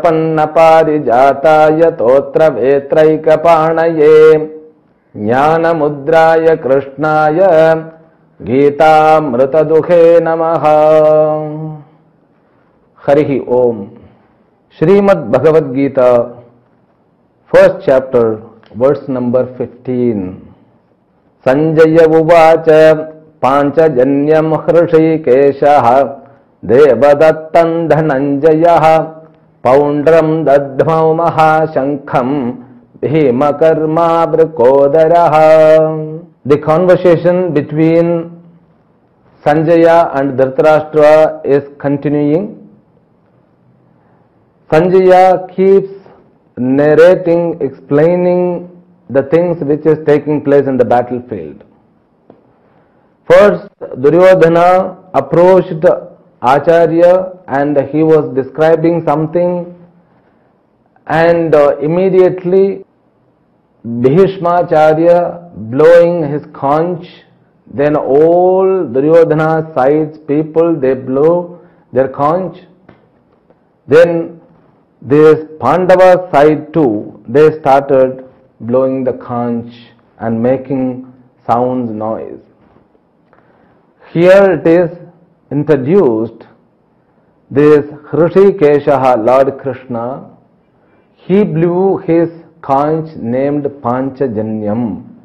प्रपन्न पारिजाताय तोत्र वेत्रैकपाणये ज्ञानमुद्राय कृष्णाय गीतामृतदुहे नमः। हरि ओम। Srimad Bhagavadgeeta, first chapter, verse number 15. Sanjaya uvacha panchajanyam hrishikeshah devadattam dhananjayah paundram dadhmau mahashankham bhimakarma vrikodarah. The conversation between Sanjaya and Dhritarashtra is continuing. Sanjaya keeps narrating, explaining the things which is taking place in the battlefield. First, Duryodhana approached Acharya and he was describing something, and immediately Bhishmacharya blowing his conch, then all Duryodhana's sides people, they blow their conch. Then this Pandava side too, they started blowing the conch and making sounds, noise. Here it is introduced this Hrishikeshaha, Lord Krishna, he blew his conch named Panchajanyam.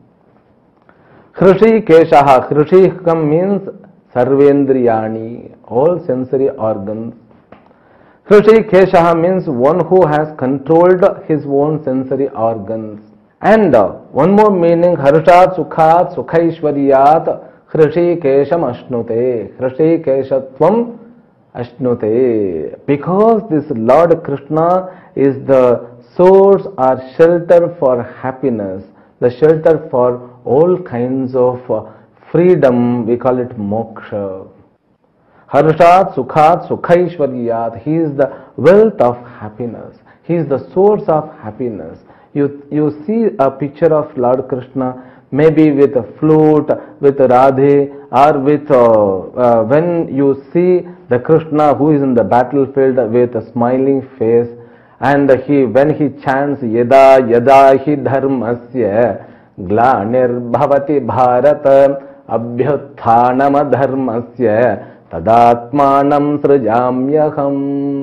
Hrishikeshaha, Hrishikam means Sarvendriyani, all sensory organs. Hrishikeshaha means one who has controlled his own sensory organs. And one more meaning, Harshat Sukhat Sukhaishwariyat Hrishikesham Ashnute, Hrishikeshatvam Ashnute. Because this Lord Krishna is the source or shelter for happiness, the shelter for all kinds of freedom, we call it moksha. Harshat Sukhat Sukhaishwariyat, he is the wealth of happiness, he is the source of happiness. You see a picture of Lord Krishna maybe with a flute, with a Radhe, or with when you see the Krishna who is in the battlefield with a smiling face, and when he chants Yada Yada Hi Dharmasya Glanir Bhavati Bharata Abhyuthanam Dharmasya Tadatmanam Srijamyaham.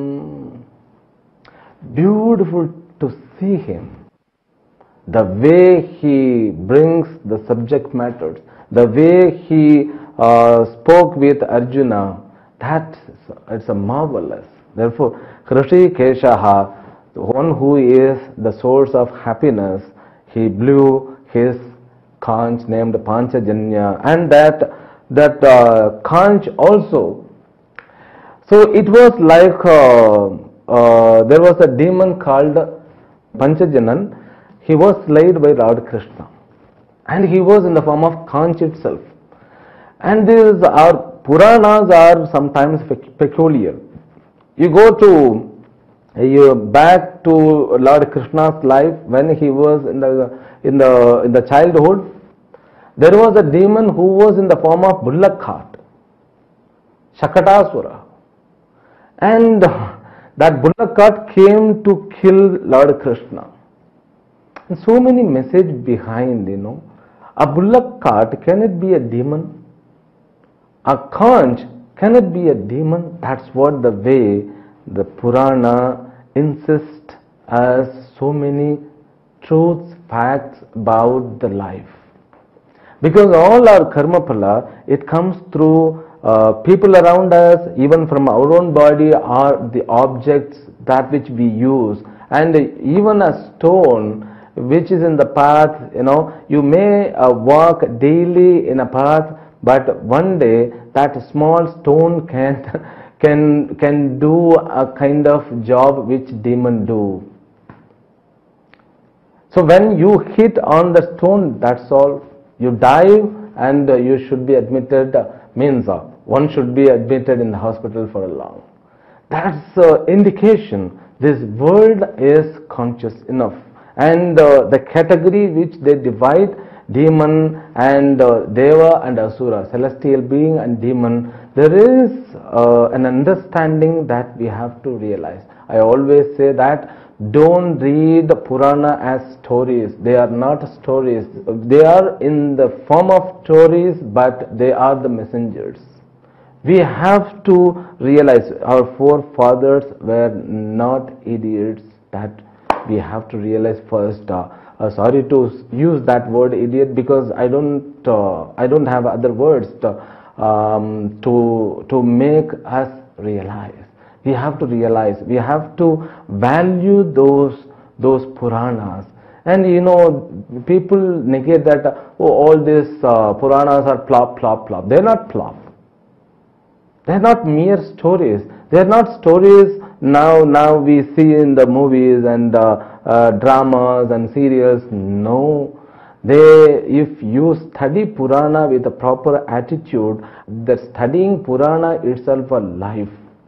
Beautiful to see him. The way he brings the subject matters, the way he spoke with Arjuna, it's a marvelous. Therefore, Hrishikeshaha, the one who is the source of happiness, he blew his conch named Panchajanya, and that conch also. So it was like there was a demon called Panchajanan. He was slayed by Lord Krishna, and he was in the form of conch itself. And these are Puranas are sometimes peculiar. You go back to Lord Krishna's life when he was in the childhood. There was a demon who was in the form of bullock cart, Shakatasura, and that bullock cart came to kill Lord Krishna. And so many messages behind, A bullock cart, can it be a demon? A conch, can it be a demon? That's what the way the Purana insists as so many truths, facts about the life. Because all our karma phala, it comes through people around us, even from our own body, are the objects that which we use. And even a stone which is in the path, you may walk daily in a path, but one day that small stone can do a kind of job which demon do. So when you hit on the stone, that's all. You dive and you should be admitted, means one should be admitted in the hospital for a long. That's indication this world is conscious enough. And the category which they divide, demon and deva and asura, celestial being and demon, there is an understanding that we have to realize. I always say that don't read Purana as stories. They are not stories. They are in the form of stories, but they are the messengers. We have to realize our forefathers were not idiots. That we have to realize first. Sorry to use that word idiot, because I don't have other words to make us realize. We have to realize. We have to value those Puranas. And people negate that. Oh, all these Puranas are plop, plop, plop. They're not plop. They're not mere stories. They're not stories now we see in the movies and dramas and serials. No. If you study Purana with a proper attitude, that studying Purana itself a life.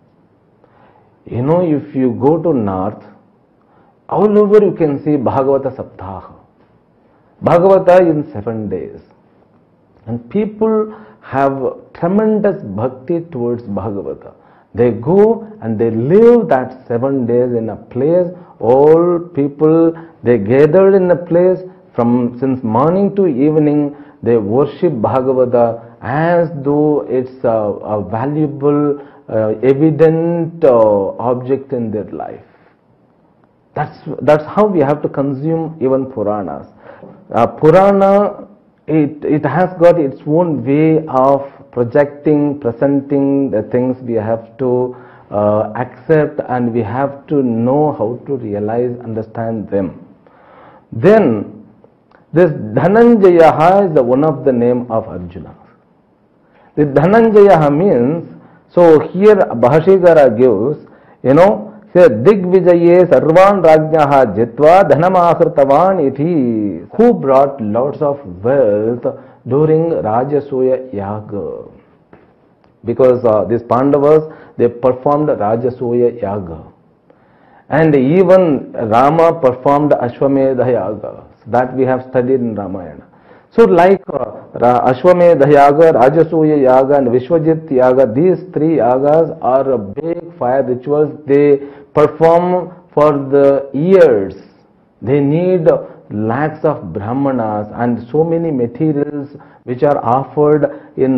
If you go to north, all over you can see Bhagavata Saptaha. Bhagavata in 7 days. And people have tremendous bhakti towards Bhagavata. They go and they live that 7 days in a place. All people, they gathered in a place since morning to evening. They worship Bhagavata as though it's a valuable, evident object in their life. That's how we have to consume even Puranas. Purana, it has got its own way of projecting, presenting the things. We have to accept, and we have to know how to realize, understand them. Then this Dhananjaya is one of the name of Arjuna. The Dhananjaya means, so here Bhashikara gives, here Digvijaye Sarvan Rajnaha Jitva Dhanamahritavan iti, who brought lots of wealth during Rajasuya Yaga. Because these Pandavas, they performed Rajasuya Yaga. And even Rama performed Ashwamedha Yaga. That we have studied in Ramayana. So like Ashwamedha Yaga, Rajasuya Yaga and Vishwajit Yaga, these 3 yagas are big fire rituals. They perform for the years. They need lakhs of brahmanas and so many materials which are offered in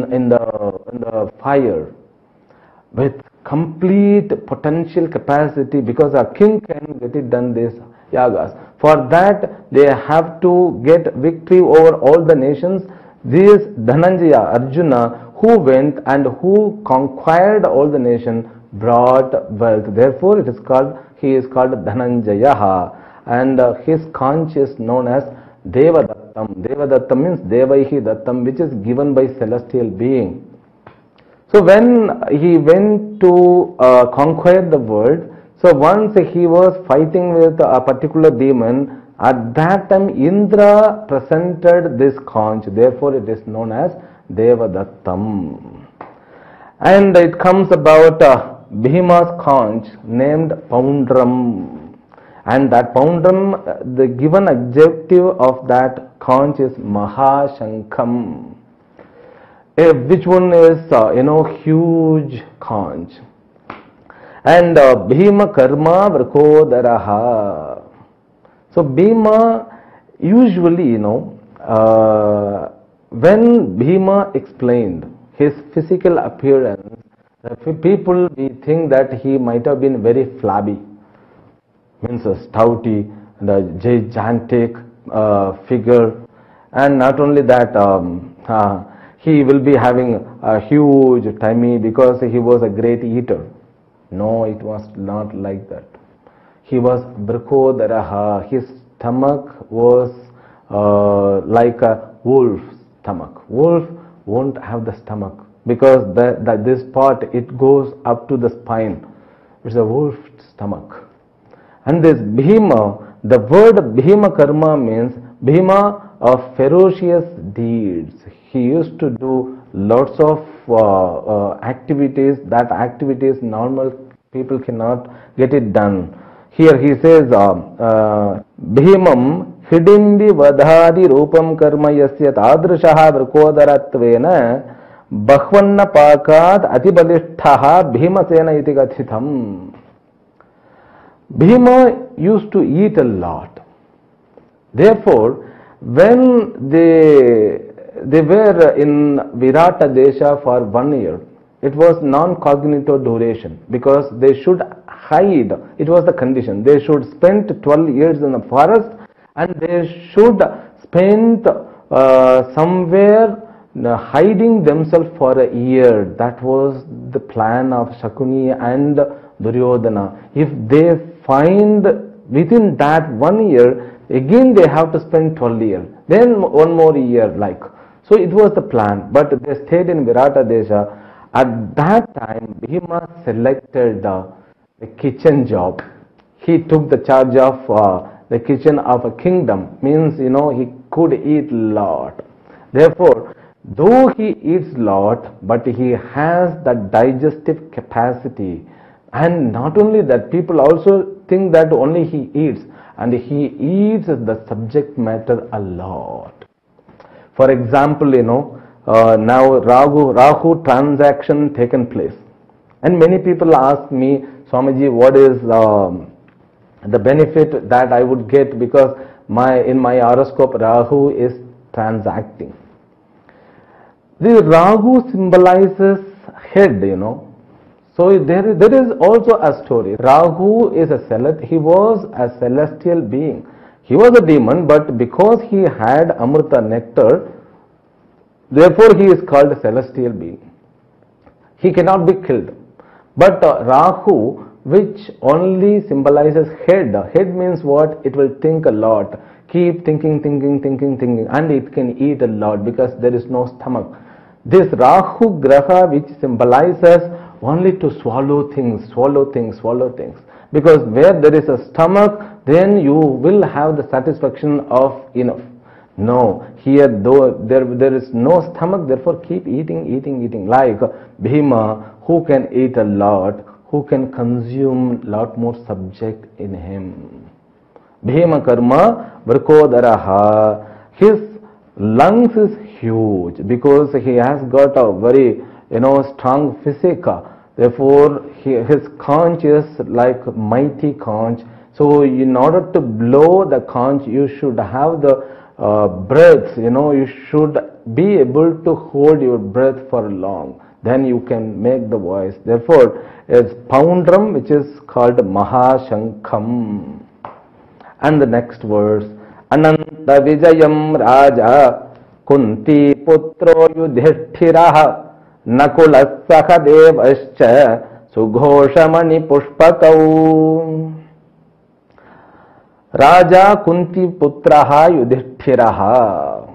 the fire with complete potential capacity, because a king can get it done, these yagas. For that they have to get victory over all the nations. This Dhananjaya, Arjuna, who went and who conquered all the nation, brought wealth. Therefore he is called Dhananjaya, and his conch is known as Devadattam. Devadattam means Devaihi Dattam, which is given by celestial being. So when he went to conquer the world, so once he was fighting with a particular demon, at that time Indra presented this conch. Therefore it is known as Devadattam. And it comes about Bhima's conch named Poundram. And that Poundram, the given adjective of that conch is Mahashankham. Which one is, huge conch. And Bhima Karma Vrakodaraha. So Bhima, usually, when Bhima explained his physical appearance, people, we think that he might have been very flabby, means a stouty and a gigantic figure, and not only that, he will be having a huge tummy because he was a great eater. No, it was not like that. He was Vrakodaraha. His stomach was like a wolf's stomach. Wolf won't have the stomach, because this part, it goes up to the spine. It's a wolf's stomach. And this Bhima, the word Bhima Karma means Bhima of ferocious deeds. He used to do lots of activities. That activities normal people cannot get it done. Here he says, Bhimam hidimbi vadhadi rupam karma yasya tadrishaha vrkodarattvena Bhakvanna pakad atibalishthaha bhimasena iti gathitam. Bhima used to eat a lot. Therefore, when they were in Virata Desha for 1 year, it was non-cognito duration because they should hide. It was the condition. They should spend 12 years in the forest and they should spend somewhere hiding themselves for a year. That was the plan of Shakuni and Duryodhana. If they find within that 1 year, again they have to spend 12 years. Then one more year like. So it was the plan. But they stayed in Virata Desha. At that time, Bhima selected the kitchen job. He took the charge of the kitchen of a kingdom. Means, he could eat lot. Therefore, though he eats lot, but he has that digestive capacity. And not only that, people also think that only he eats. And he eats the subject matter a lot. For example, now Rahu transaction taken place. And many people ask me, Swamiji, what is the benefit that I would get because in my horoscope Rahu is transacting. The Rahu symbolizes head, So there is also a story. Rahu is he was a celestial being. He was a demon, but because he had Amrita nectar, therefore he is called a celestial being. He cannot be killed. But Rahu, which only symbolizes head. Head means what? It will think a lot. Keep thinking, and it can eat a lot because there is no stomach. This Rahu Graha, which symbolizes only to swallow things. Because where there is a stomach, then you will have the satisfaction of enough. No, here though there is no stomach, therefore keep eating. Like Bhima, who can eat a lot, who can consume lot more subject in him. Bhima karma Vrkodaraha. His lungs is huge because he has got a very strong physique. Therefore his conch is like mighty conch. So in order to blow the conch, you should have the breath, you should be able to hold your breath for long. Then you can make the voice. Therefore, it's Poundram, which is called Mahashankham. And the next verse, Ananta Vijayam Raja Kunti Putro Yudhishthiraha Nakula Sakadevascha Sughoshamani Pushpakau. Raja Kunti Putraha Yudhishthiraha.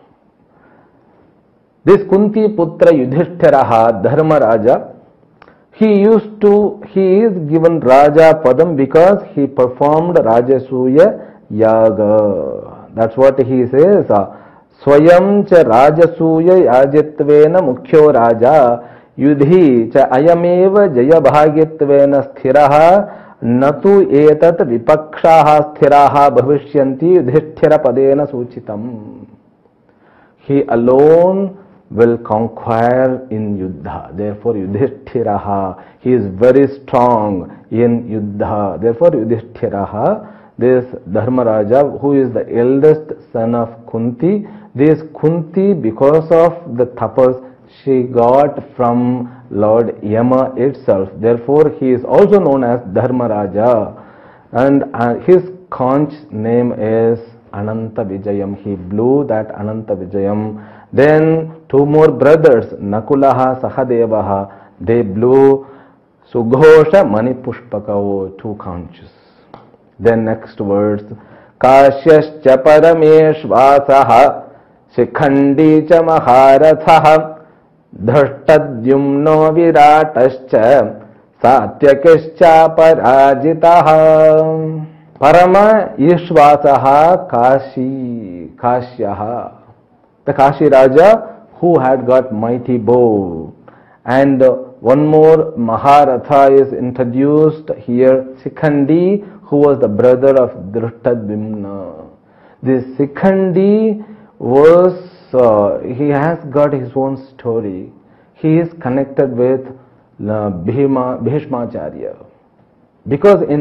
This Kunti Putra Yudhishthiraha, Dharma Raja, he is given Raja Padam because he performed Rajasuya Yaga. That's what he says. Swayam cha Rajasuya Yajitvena Mukhyo Raja Yudhi cha Ayameva Jaya Bhagitvena Sthiraha Natu etat vipakshaha sthiraha bhavishyanti yudhishthira padena suchitam. He alone will conquer in Yuddha. Therefore Yudhishthiraha. He is very strong in Yuddha. Therefore Yudhishthiraha. This Dharmaraja, who is the eldest son of Kunti. This Kunti, because of the tapas she got from Lord Yama itself. Therefore, he is also known as Dharmaraja. And his conch name is Ananta Vijayam. He blew that Ananta Vijayam. Then two more brothers, Nakulaha, Sahadevaha, they blew Sughosha Mani Pushpakao, two conches. Then next words, Kashyascha Parameshvasaha Shikhandi cha Maharathaha Dhrashtadyumno Viratascha Satyakischa Parajitaha. Parama Ishvasaha Kashyaha. The Kashi Raja who had got mighty bow. And one more Maharatha is introduced here, Shikhandi, who was the brother of Dhrashtadyumna. This Shikhandi was, he has got his own story. He is connected with Bhishmacharya. Because in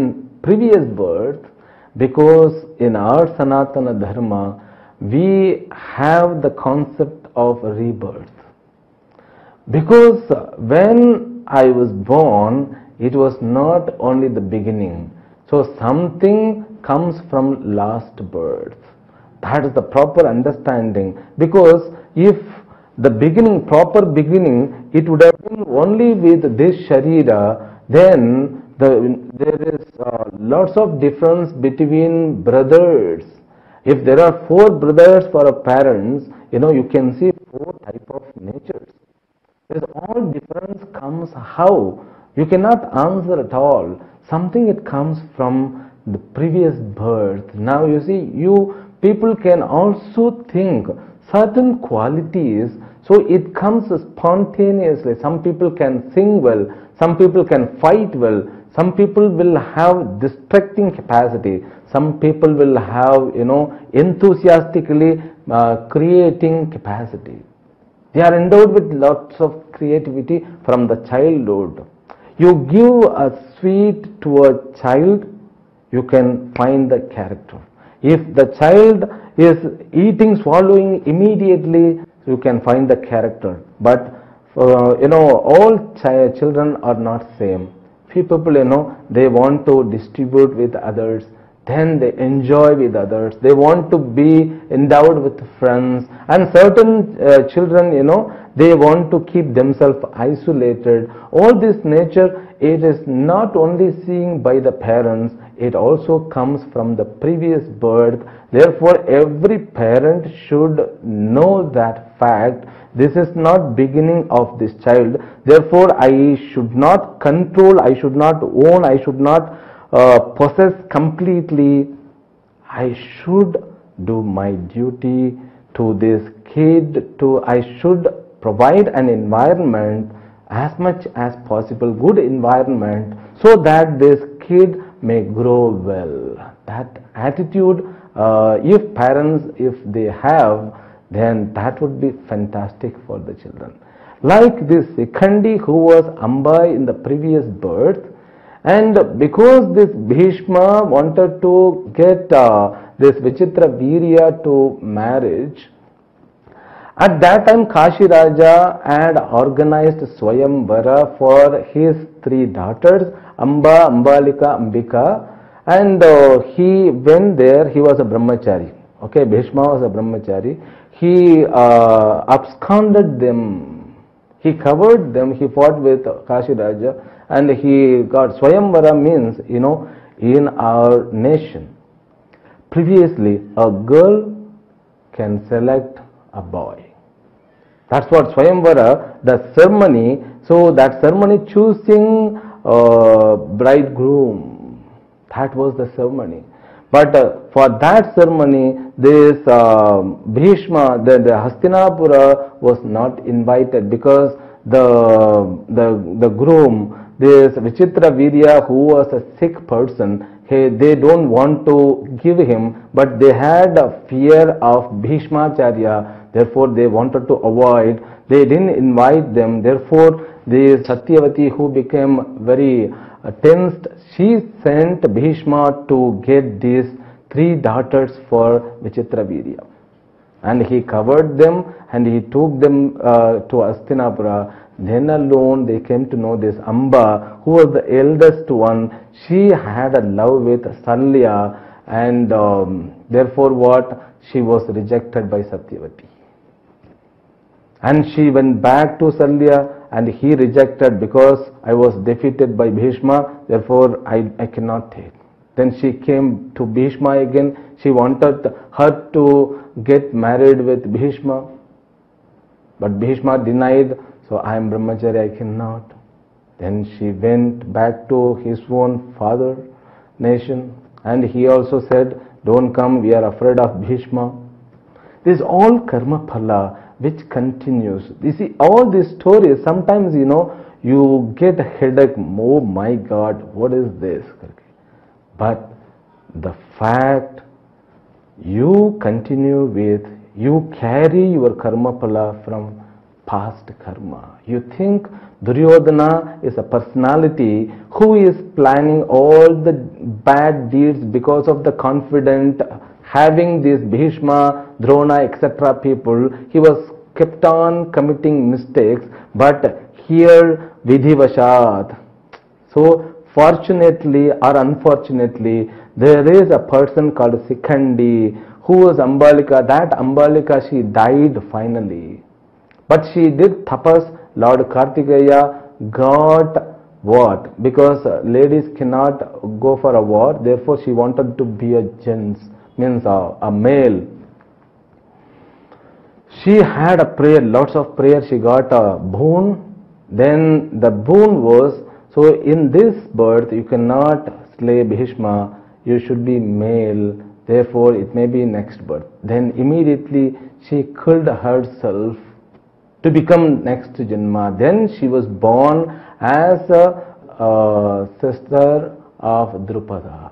previous birth, because in our Sanatana Dharma, we have the concept of rebirth. Because when I was born, it was not only the beginning. So something comes from last birth. That is the proper understanding. Because if the beginning, proper beginning, it would have been only with this Sharira, then there is lots of difference between brothers. If there are 4 brothers for a parents, you can see 4 type of natures. Because all difference comes how? You cannot answer at all. Something it comes from the previous birth. Now you see, people can also think certain qualities, so it comes spontaneously. Some people can sing well, some people can fight well, some people will have distracting capacity, some people will have, enthusiastically creating capacity. They are endowed with lots of creativity from the childhood. You give a sweet to a child, you can find the character. If the child is eating, swallowing immediately, you can find the character. But all children are not same. Few people, they want to distribute with others, then they enjoy with others. They want to be endowed with friends. And certain children, they want to keep themselves isolated. All this nature, it is not only seen by the parents, it also comes from the previous birth. Therefore, every parent should know that fact. This is not beginning of this child. Therefore, I should not control, I should not own, I should not possess completely. I should do my duty to this kid. I should provide an environment as much as possible, good environment, so that this kid may grow well. That attitude, if parents, if they have, then that would be fantastic for the children. Like this Sikhandi who was Amba in the previous birth, and because this Bhishma wanted to get this Vichitra Virya to marriage, at that time Kashi Raja had organized Swayamvara for his 3 daughters, Amba, Ambalika, Ambika, and he went there. He was a brahmachari. Okay, Bhishma was a brahmachari. He absconded them. He covered them. He fought with Kashi Raja, and he got Swayamvara means, in our nation, previously a girl can select a boy. That's what Swayamvara, the ceremony. So that ceremony choosing bridegroom, that was the ceremony. But for that ceremony, this Bhishma, the Hastinapura was not invited, because the groom, this Vichitra Virya, who was a sick person, they don't want to give him, but they had a fear of Bhishmacharya. Therefore, they wanted to avoid. They didn't invite them. Therefore, the Satyavati, who became very tensed, she sent Bhishma to get these 3 daughters for Vichitra Virya. And he covered them and he took them to Hastinapura. Then alone they came to know this Amba, who was the eldest one. She had a love with Salya, and therefore what? She was rejected by Satyavati. And she went back to Salya, and he rejected, because I was defeated by Bhishma, therefore I cannot take. Then she came to Bhishma again. She wanted her to get married with Bhishma, but Bhishma denied. So I am brahmachari, I cannot. Then she went back to his own father nation, and he also said, don't come, we are afraid of Bhishma. This is all karma phala which continues. You see, all these stories, sometimes you get a headache, oh my God, what is this? But the fact you continue with, you carry your karma phala from past karma. You think Duryodhana is a personality who is planning all the bad deeds because of the confident having these Bhishma, Drona, etc. people. He was kept on committing mistakes, but here Vidhivashat. So fortunately or unfortunately, there is a person called Sikhandi who was Ambalika. That Ambalika, she died finally. But she did tapas. Lord Kartikeya got what? Because ladies cannot go for a war, therefore she wanted to be a gents, means a male. She had a prayer, lots of prayer, she got a boon. Then the boon was, so in this birth you cannot slay Bhishma, you should be male, therefore it may be next birth. Then immediately she killed herself to become next Janma. Then she was born as a sister of Drupada.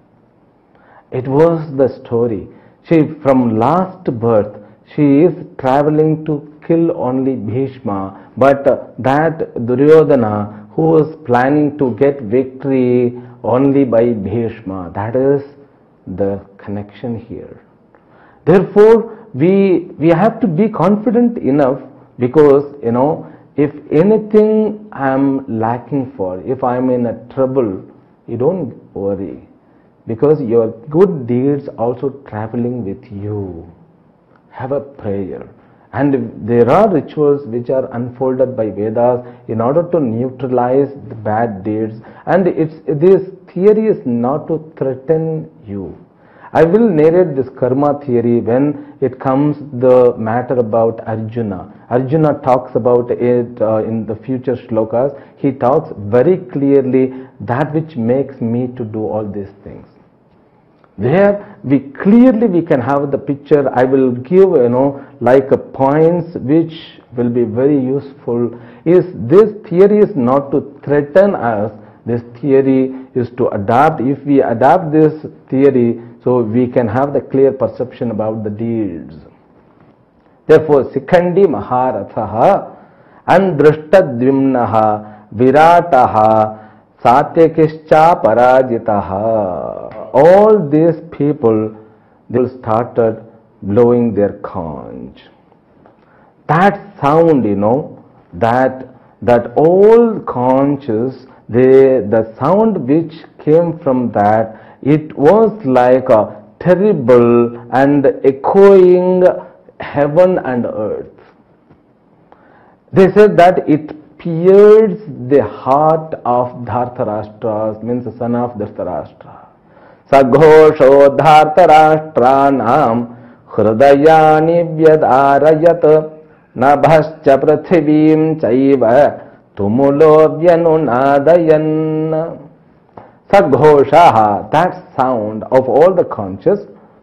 It was the story. She, from last birth, she is traveling to kill only Bhishma, but that Duryodhana who was planning to get victory only by Bhishma, that is the connection here. Therefore, we have to be confident enough, because if anything I am lacking for, if I am in a trouble, you don't worry, because your good deeds also traveling with you. Have a prayer. And there are rituals which are unfolded by Vedas in order to neutralize the bad deeds. And this theory is not to threaten you. I will narrate this karma theory when it comes the matter about Arjuna. Arjuna talks about it in the future shlokas. He talks very clearly that which makes me to do all these things. There we can have the picture. I will give like points which will be very useful. Is this theory is not to threaten us. This theory is to adapt. If we adapt this theory, so we can have the clear perception about the deeds. Therefore, Sikhandi Maharathaha Andrishtadvimnaha Virataha Satyakischa Parajitaha. All these people, they started blowing their conch. That sound, that all conches, the sound which came from that, it was like a terrible and echoing heaven and earth. They said that it pierced the heart of Dhartarashtra, means the son of Dhartarashtra. Saghosho Dhartarashtranam Hridayani Vyadarayat Nabhascha Prithivim Chaiva Tumulo Vyanunadayan. Saghoshaha, that sound of all the conches,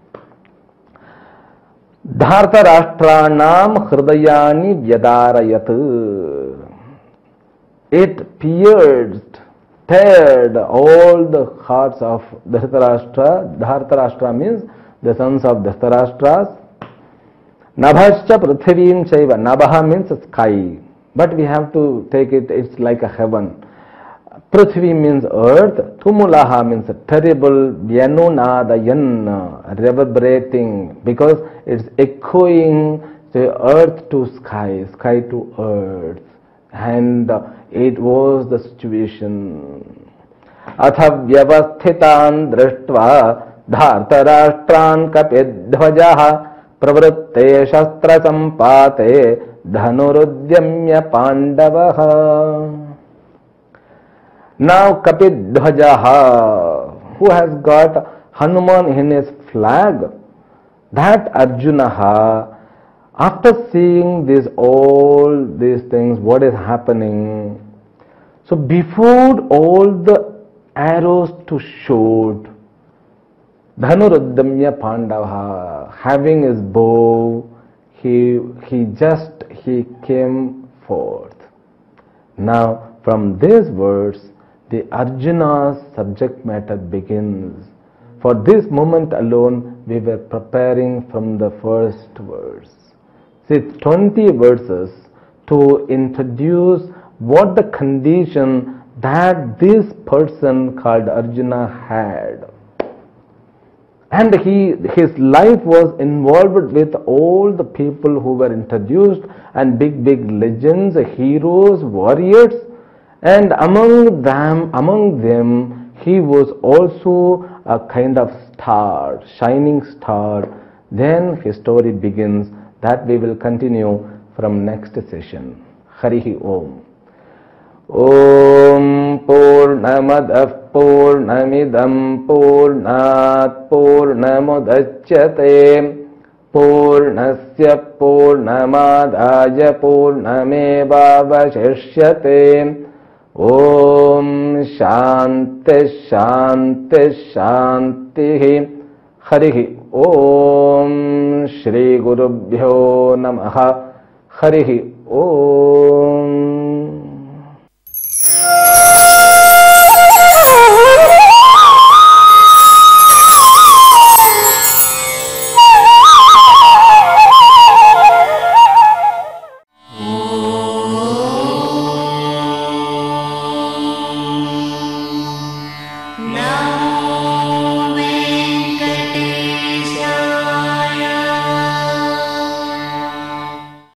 Dhartarashtranam Hridayani Vyadarayat. It pierced, teared all the hearts of Dhritarashtra. Dhartarashtra means the sons of Dhritarashtras. Nabhascha Prithivim Chaiva. Nabha means sky, but we have to take it, it's like a heaven. Prithvi means earth. Tumulaha means terrible. Vyanunadayan, reverberating, because it's echoing the earth to sky, sky to earth. And it was the situation. Atha vyavasthitan drishtva dhartarashtran kapidhvajaha pravritte shastra sampate dhanurudyamya pandavaha. Now Kapidhvajaha, who has got Hanuman in his flag, that Arjunaha, after seeing all these things, what is happening? So before all the arrows to shoot, Dhanuruddamya Pandava, having his bow, he came forth. Now from these words, the Arjuna's subject matter begins. For this moment alone, we were preparing from the first verse. See, 20 verses, to introduce what the condition that this person called Arjuna had. And his life was involved with all the people who were introduced, and big legends, heroes, warriors, and among them he was also a kind of star, shining star. Then his story begins, that we will continue from next session. Harihi Om. Om Purnamadah Purnamidam Purnat Purnamudachyate Purnasya Purnamadaya Purnamevavashishyate. Om Shanti Shanti Shanti. Harihi Om. Shri Gurubhyo Namaha. Harihi Om.